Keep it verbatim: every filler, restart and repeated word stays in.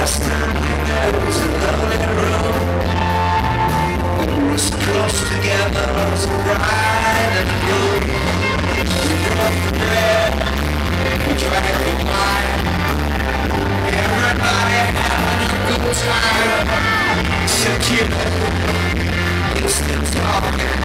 last time we met was a lonely room. We was close together, was a bride and a groom. We broke the bread, we drank the wine. Everybody having a good time. Except you, you still talking.